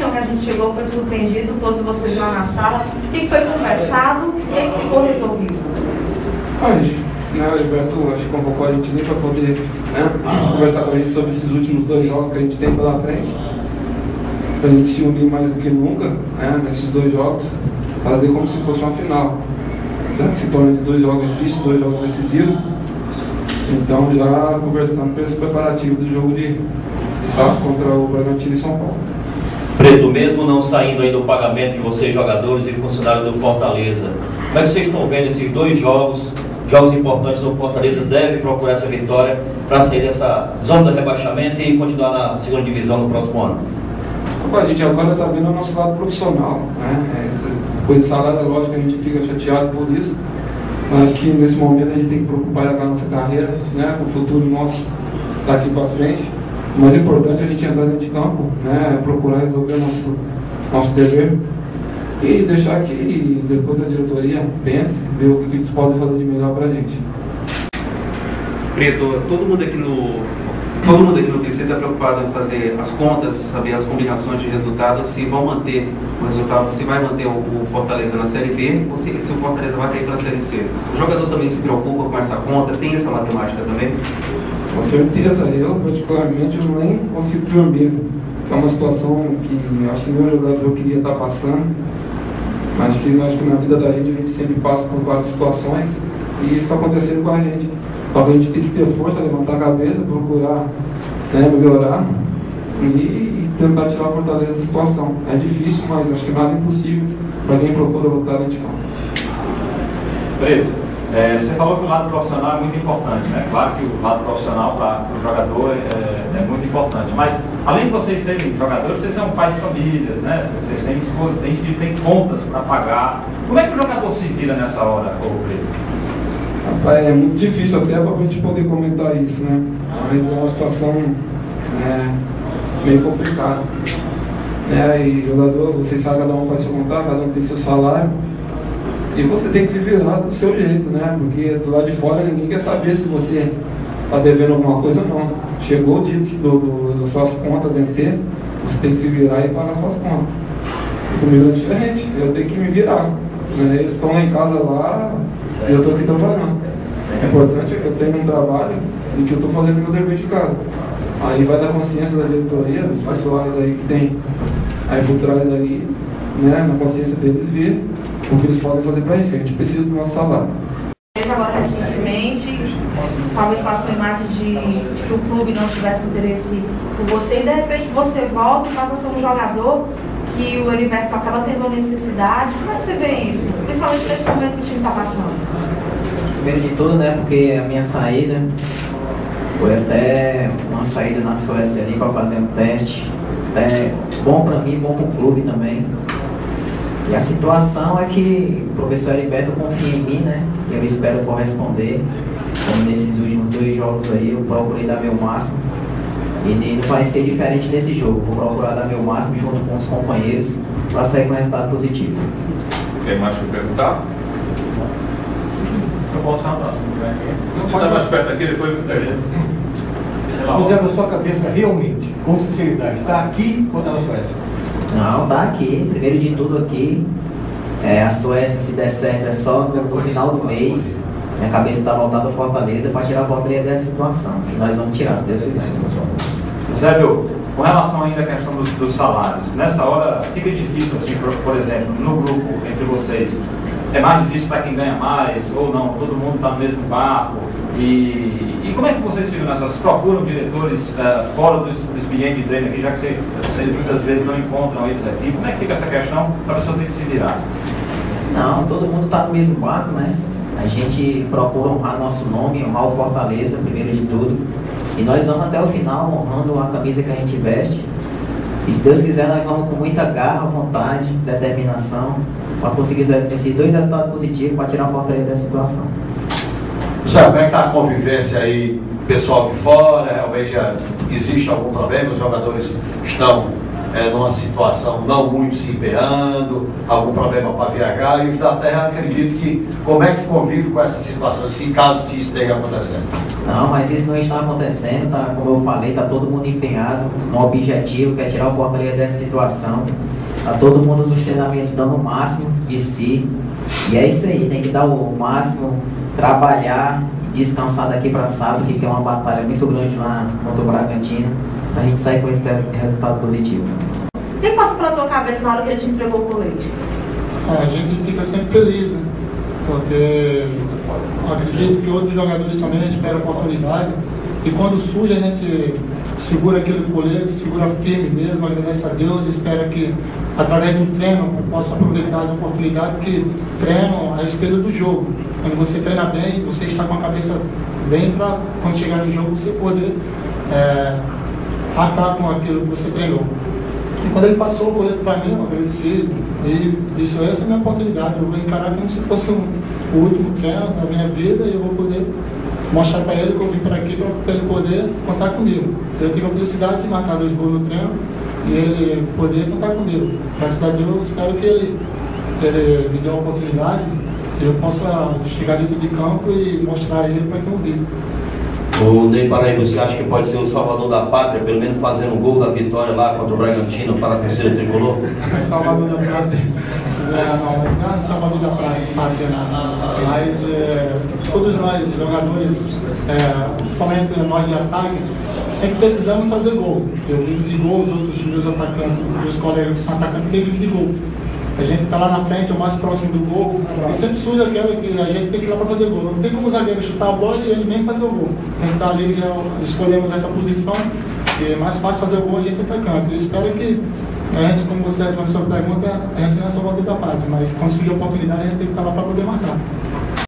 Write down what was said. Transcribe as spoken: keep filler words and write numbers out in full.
reunião que a gente chegou foi surpreendido, todos vocês lá na sala. O que foi conversado e o que ficou resolvido? Olha, né, o Gilberto, acho que convocou a gente nem para poder, né, conversar com a gente sobre esses últimos dois jogos que a gente tem pela frente. Para a gente se unir mais do que nunca, né, nesses dois jogos, fazer como se fosse uma final. Né, que se torna de dois jogos difíceis, dois jogos decisivos. Então, já conversando com esse preparativo do jogo de, de sábado contra o Bragantino e São Paulo. Preto, mesmo não saindo aí do pagamento de vocês, jogadores e funcionários do Fortaleza, como é que vocês estão vendo esses dois jogos, jogos importantes do Fortaleza, deve procurar essa vitória para sair dessa zona do rebaixamento e continuar na segunda divisão no próximo ano? A gente agora está vendo o nosso lado profissional, né? Essa coisa de salário, é lógico que a gente fica chateado por isso, mas que nesse momento a gente tem que preocupar com a nossa carreira, né? Com o futuro nosso daqui para frente. O mais importante é a gente entrar dentro de campo, né? Procurar resolver o nosso, nosso dever e deixar que depois a diretoria pense, ver o que eles podem fazer de melhor para a gente. Preto, todo mundo aqui no todo mundo aqui no P C está preocupado em fazer as contas, saber as combinações de resultados, se vão manter o resultado, se vai manter o, o Fortaleza na Série B ou se, se o Fortaleza vai cair para a Série C. O jogador também se preocupa com essa conta, tem essa matemática também? Com certeza, eu particularmente eu nem consigo dormir. É uma situação que acho que nenhum jogador queria estar passando. Acho que, acho que na vida da gente a gente sempre passa por várias situações e isso está acontecendo com a gente. Só que a gente tem que ter força, levantar a cabeça, procurar, né, melhorar e, e tentar tirar a Fortaleza da situação. É difícil, mas acho que nada é impossível para quem procura lutar dentro de campo. Preto, é, você falou que o lado profissional é muito importante, né? Claro que o lado profissional para o jogador é, é muito importante, mas além de vocês serem jogadores, vocês são pai de famílias, né? Vocês têm esposa, têm filho, têm contas para pagar. Como é que o jogador se vira nessa hora, Preto? É muito difícil até para a gente poder comentar isso, né? Mas é uma situação é, meio complicada. Né? E jogador, você sabe, cada um faz seu contrato, cada um tem seu salário. E você tem que se virar do seu jeito, né? Porque do lado de fora ninguém quer saber se você está devendo alguma coisa ou não. chegou o dia do, do, das suas contas vencer, você tem que se virar e pagar suas contas. E comigo é diferente, eu tenho que me virar. Né? Eles estão lá em casa lá e eu estou aqui trabalhando. É importante que eu tenha um trabalho e que eu estou fazendo meu dever de casa. Aí vai da consciência da diretoria, dos pessoais aí que tem aí por trás aí, né, na consciência deles, ver o que eles podem fazer pra gente, que a gente precisa do nosso salário. Agora, recentemente, talvez passou a imagem de, de que o clube não tivesse interesse por você e de repente você volta e passa a ser um jogador que o Heriberto acaba tendo uma necessidade. Como é que você vê isso? Principalmente nesse momento que o time está passando. Primeiro de tudo, né, porque a minha saída foi até uma saída na Suécia ali para fazer um teste. É bom para mim, bom para o clube também. E a situação é que o professor Heriberto confia em mim, né? E eu espero corresponder. Como nesses últimos dois jogos aí, eu procurei dar meu máximo. E não vai ser diferente nesse jogo. Vou procurar dar meu máximo junto com os companheiros para sair com um resultado positivo. Tem mais para perguntar? Eu posso perguntar, se não tiver aqui. Não, está mais perto aqui, depois eu pergunto. José, na sua cabeça, realmente, com sinceridade, está aqui ou está na Suécia? Não, tá aqui. Primeiro de tudo aqui. É, a Suécia, se der certo, é só no, no final do mês. Minha cabeça está voltada ao Fortaleza para tirar a Fortaleza dessa situação. Que nós vamos tirar, se Deus quiser. José, meu, com relação ainda à questão dos, dos salários, nessa hora fica difícil, assim, por, por exemplo, no grupo entre vocês, é mais difícil para quem ganha mais, ou não, todo mundo está no mesmo barco. E, e como é que vocês ficam nessas? Vocês procuram diretores uh, fora do, do expediente de treino aqui, já que vocês, vocês muitas vezes não encontram eles aqui? Como é que fica essa questão para a pessoa ter que se virar? Não, todo mundo está no mesmo barco, né? A gente procura honrar nosso nome, honrar o Fortaleza, primeiro de tudo. E nós vamos até o final honrando a camisa que a gente veste. E se Deus quiser, nós vamos com muita garra, vontade, determinação, para conseguir esses dois resultados positivos para tirar a Fortaleza dessa situação. José, como é que está a convivência aí, pessoal de fora? Realmente existe algum problema? Os jogadores estão é, numa situação não muito se empenhando, algum problema para viajar, e os da terra acredito que, como é que convive com essa situação, se caso isso esteja acontecendo? Não, mas isso não está acontecendo, tá? Como eu falei, está todo mundo empenhado no objetivo, que é tirar o Fortaleza dessa situação. Está todo mundo nos treinamentos dando o máximo de si. E é isso aí, tem que dar o máximo, trabalhar, descansar daqui para sábado, que tem uma batalha muito grande lá contra o Bragantino, para a gente sair com esse resultado positivo. O que passa pela tua cabeça na hora que a gente entregou o colete? A gente fica sempre feliz, né? Porque acredito que outros jogadores também esperam oportunidade, e quando surge a gente segura aquele colete, segura firme mesmo, agradece a Deus, espera que através do treino possa aproveitar as oportunidades que treinam a espelho do jogo. Quando você treina bem, você está com a cabeça bem para quando chegar no jogo você poder é, atar com aquilo que você treinou. E quando ele passou o colete para mim, eu agradeci e disse, essa é a minha oportunidade, eu vou encarar como se fosse um, o último treino da minha vida e eu vou poder mostrar para ele que eu vim para aqui para ele poder contar comigo. Eu tive a felicidade de marcar dois gols no treino e ele poder contar comigo. Graças a Deus, espero que ele, ele me dê uma oportunidade e eu possa chegar dentro de campo e mostrar a ele para que eu vivo. O Ney Paraíba, você acha que pode ser o salvador da pátria, pelo menos fazendo um gol da vitória lá contra o Bragantino para a terceira tricolor? Salvador da pátria, é, não, mas não é Salvador da pátria, não. Mas é, todos nós, jogadores, é, principalmente nós de ataque, sempre precisamos fazer gol. Eu vivo de gol, os outros meus atacantes, meus colegas que são atacantes, também vivem de gol. A gente está lá na frente, o mais próximo do gol, e sempre surge aquela que a gente tem que ir lá para fazer gol. Não tem como o zagueiro chutar a bola e ele nem fazer o gol. A gente está ali, já escolhemos essa posição, e é mais fácil fazer o gol a gente ir para canto. Eu espero que a gente, como você respondeu a sua pergunta, a gente não é salvador da pátria, mas quando surgir a oportunidade a gente tem que estar lá para poder marcar.